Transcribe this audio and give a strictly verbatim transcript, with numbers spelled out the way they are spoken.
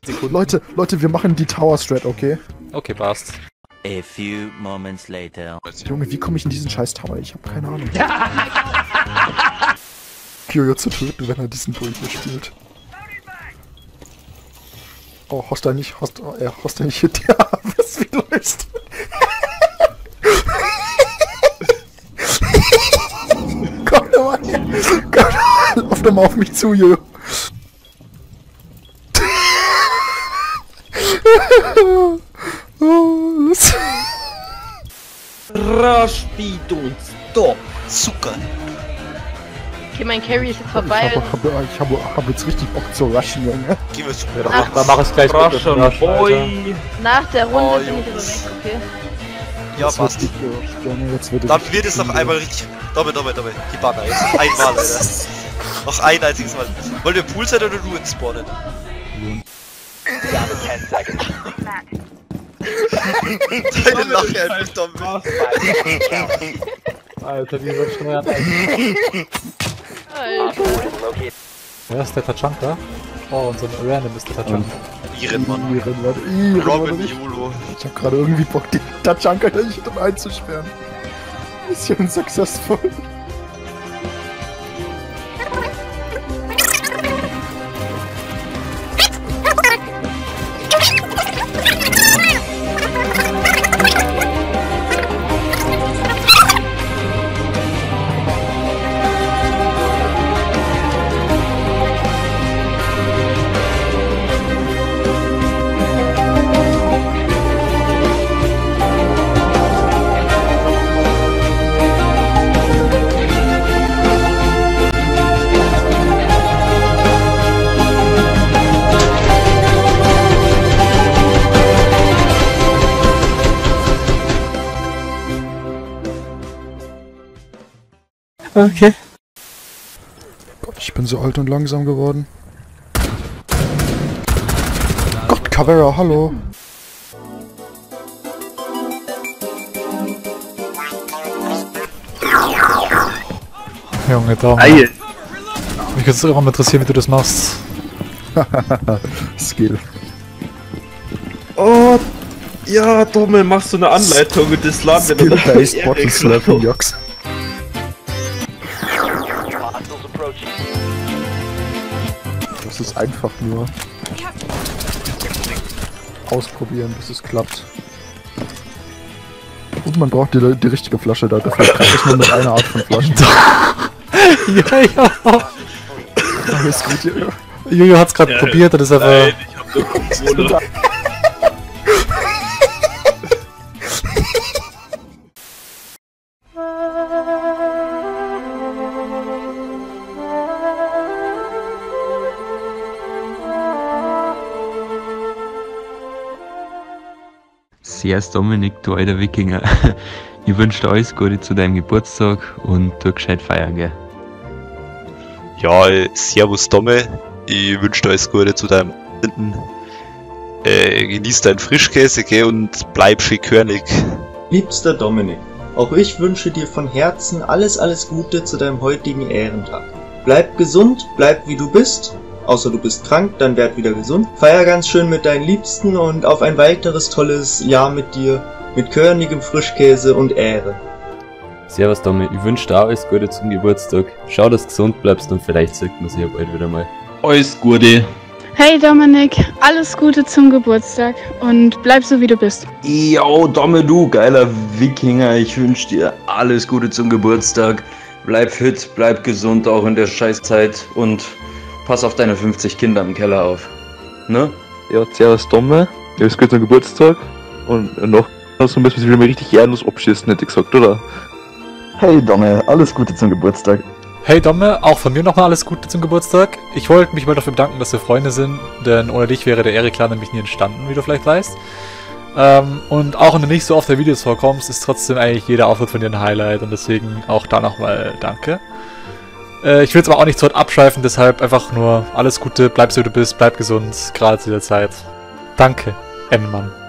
Sekunden. Leute, Leute, wir machen die Tower Strat, okay? Okay, passt. A few moments later. Junge, wie komme ich in diesen scheiß Tower? Ich habe keine Ahnung. Kyrio zu töten, wenn er diesen Bull hier spielt. Oh, hast du nicht, hast, oh, er hast du nicht hier, ja, was, wie läufst du? Komm doch mal her, komm doch mal, lauf doch mal auf mich zu, Jojo. Oh, das Rush-Beat und Stop. Zucker. Okay, mein Carry ist jetzt vorbei. Ich hab, hab, ich hab, hab jetzt richtig Bock zu rushen, Junge. Gehen wir zu Ja, dann, dann mach ich gleich mit Rush dem und Rush, Boy. Nach der Runde Oh, bin ich aber Jungs. weg, okay? Ja, Jetzt wird passt. die gerusht, Junge, jetzt wird Dann richtig wird es noch cool. einmal richtig. Doppel, doppel, doppel. Die Banner. Jetzt noch einmal, Alter. Noch ein einziges Mal. Wollt ihr Pool sein oder Ruin spawnen? Deine Lache einfach Doppel. Alter, wie wird steuern? Alter. Wer ist der Tachanka? Oh, und so ein random ist der Tachanka. Iren, Mann. Iren, warte, Iren, warte Robin, nicht. Yolo. Ich hab gerade irgendwie Bock, die Tachanka nicht einzusperren. Mission successful. Okay. Gott, ich bin so alt und langsam geworden. Gott, Caveira, hallo. Junge, Daumen. Eil. Mich würde es auch mal interessieren, wie du das machst. Skill. Oh, ja, Dommel, machst du eine Anleitung und das laden wir dann. Skill-based Bottle Slapping Jocks. Das ist einfach nur ausprobieren, bis es klappt. Und man braucht die, die richtige Flasche da, dafür kann ich nur mit einer Art von Flaschen. Ja, ja. Alles gut, Jojo. Jojo hat's gerade Ja, probiert und ist einfach... Nein, ich hab nur Controller. Servus Dominik, du alter Wikinger. Ich wünsche dir alles Gute zu deinem Geburtstag und du gescheit feiern, gell? Ja, äh, servus Domme. Ich wünsche dir alles Gute zu deinem Finden. Äh, genieß deinen Frischkäse, gell, und bleib schön körnig. Liebster Dominik, auch ich wünsche dir von Herzen alles, alles Gute zu deinem heutigen Ehrentag. Bleib gesund, bleib wie du bist, außer du bist krank, dann werd wieder gesund. Feier ganz schön mit deinen Liebsten und auf ein weiteres tolles Jahr mit dir, mit körnigem Frischkäse und Ehre. Servus Domi, ich wünsche dir auch alles Gute zum Geburtstag. Schau, dass du gesund bleibst und vielleicht sieht man sich ja bald wieder mal. Alles Gute. Hey Dominik, alles Gute zum Geburtstag und bleib so wie du bist. Yo, Domme, du geiler Wikinger, ich wünsche dir alles Gute zum Geburtstag. Bleib fit, bleib gesund auch in der Scheißzeit und pass auf deine fünfzig Kinder im Keller auf. Ne? Ja, servus Domme, alles Gute zum Geburtstag und noch so ein bisschen mal richtig ehrenlos abschießen, hätte ich gesagt, oder? Hey Domme, alles Gute zum Geburtstag. Hey Domme, auch von mir nochmal alles Gute zum Geburtstag. Ich wollte mich mal dafür bedanken, dass wir Freunde sind, denn ohne dich wäre der Ehre-Clan nämlich nie entstanden, wie du vielleicht weißt. Ähm, und auch wenn du nicht so oft in Videos vorkommst, ist trotzdem eigentlich jeder Auftritt von dir ein Highlight und deswegen auch da nochmal danke. Äh, ich will jetzt aber auch nicht zu weit abschweifen, deshalb einfach nur alles Gute, bleib so wie du bist, bleib gesund, gerade zu der Zeit. Danke, N-Mann.